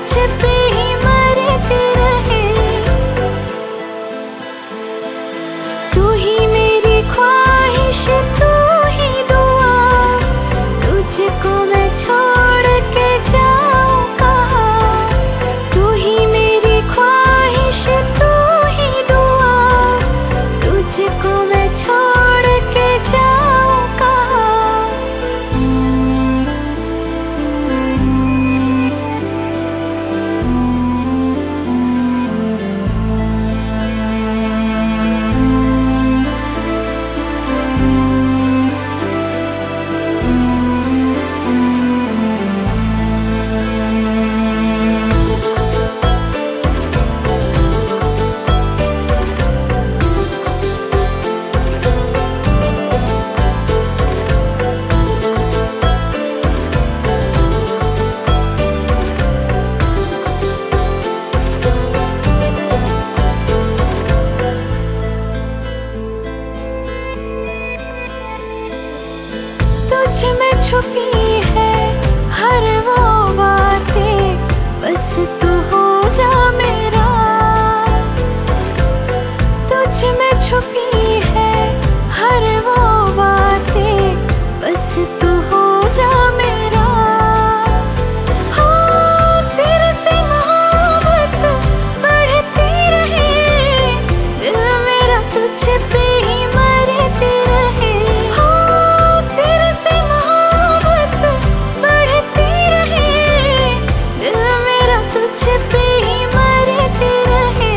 तुझ पे ही मरते रहे। तू ही मेरी ख्वाहिश, तू ही दुआ, तुझको मैं छोड़ के जाऊं कहाँ। तू ही मेरी ख्वाहिश, तू ही दुआ, तुझको मैं छोड़ के जाऊं कहाँ। तुझ में छुपी है हर वो बातें, बस तू हो जा मेरा। तुझ में छुपी है हर वो बातें, बस तू हो जा मेरा। हो फिर से मोहब्बत बढ़ती रहे, दिल मेरा तुझ पे ही मरते रहे। तुझ पे ही मरते रहे।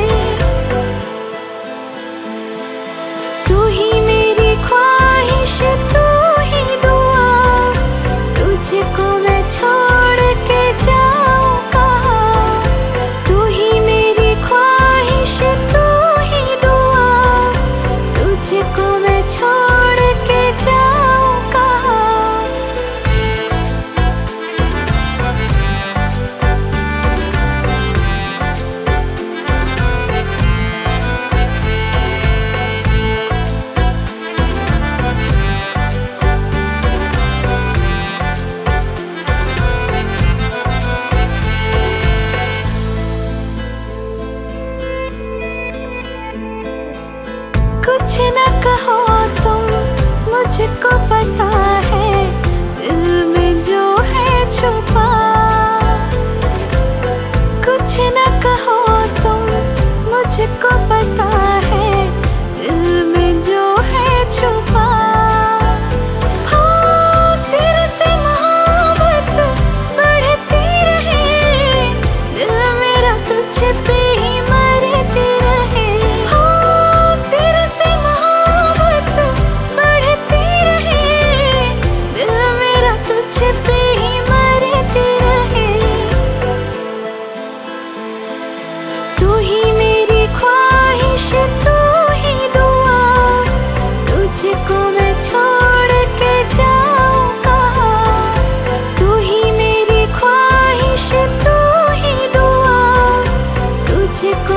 तू ही मेरी ख्वाहिश, तू ही दुआ, तुझको मैं छोड़ के जाऊं कहाँ। तू ही मेरी ख्वाहिश, तू ही दुआ, तुझको मैं छोड़ के जाऊं कहाँ। कुछ न कहो तुम, मुझको पता है दिल में जो है छुपा। कुछ न कहो तुम, मुझको पता है दिल में जो है छुपा। हो फिर से मोहब्बत बढ़ती रहे, दिल मेरा तुझ पे ही मरते रहे। तुझ पे ही मरते रहे। तू ही मेरी ख्वाहिश, तू ही दुआ, तुझको मैं छोड़ के जाऊं कहाँ। तू ही मेरी ख्वाहिश, तू ही दुआ, तुझको